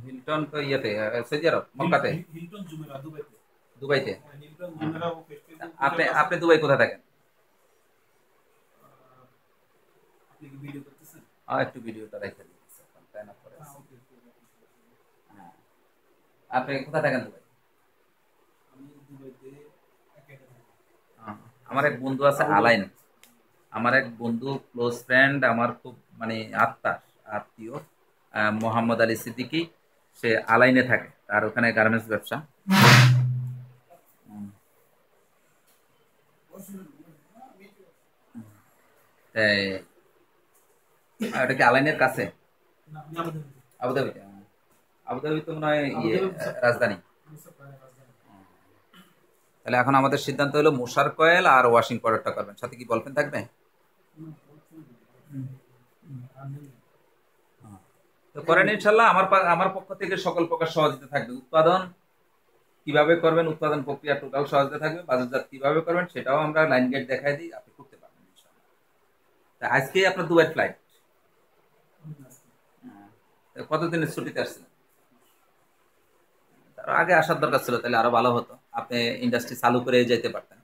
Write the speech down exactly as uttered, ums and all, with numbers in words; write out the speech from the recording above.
Hilton তো ইয়েতে Saudi আরব মক্কাতে। হিলটন জুমেরা দুবাইতে। দুবাইতে। হিলটন জুমেরা ও ফেস্টিভ্যাল আপনি হোটেল আছে। আপনি দুবাই কোথায় থাকেন? আপনি কি ভিডিও করতেছেন? আর একটু ভিডিওটা রেখে দিন তাই না পরে। হ্যাঁ, ওকে। হ্যাঁ, আপনি কোথায় থাকেন দুবাই? আমি দুবাইতে একাডেমি থাকি। আহ, আমার এক বন্ধু আছে আলাইন, আমার এক বন্ধু ক্লোজ ফ্রেন্ড, আমার খুব মানে আত্মার আত্মীয়, আহ, মোহাম্মদ আলী সিদ্দিকী, সে আলাইনে থাকে, আর ওখানে গার্মেন্টস ব্যবসা। উম, এই, আর ওটা কি আলাইনের কাছে? না, আমি আবুধাবি। আবুধাবিতে? আহ, আবুধাবি তো মনে হয় ইয়ে আবুধাবি আহ, মুসাফা। রাজধানী। মুসাফা রাজধানী। তাহলে এখন আমাদের সিদ্ধান্ত হলো মশার কয়েল আর ওয়াশিং পাউডারটা করবেন, সাথে কি বলপেন থাকবে? আর নেই। তো করেন ইনশাল্লাহ, আমার পা- আমার পক্ষ থেকে সকল প্রকার সহযোগিতা থাকবে। উৎপাদন কিভাবে করবেন, উৎপাদন প্রক্রিয়া টোটাল সহযোগিতা থাকবে, বাজারজাত কিভাবে করবেন সেটাও আমরা লাইন গেট দেখাই দিই, আপনি করতে পারবেন ইনশাল্লাহ। তা আজকেই আপনার দুবাই ফ্লাইট? কতদিনের ছুটিতে আসছিলেন? তার আগে আসার দরকার ছিল, তাহলে আরো ভালো হতো, আপনি ইন্ডাস্ট্রি চালু করে যেতে পারতেন।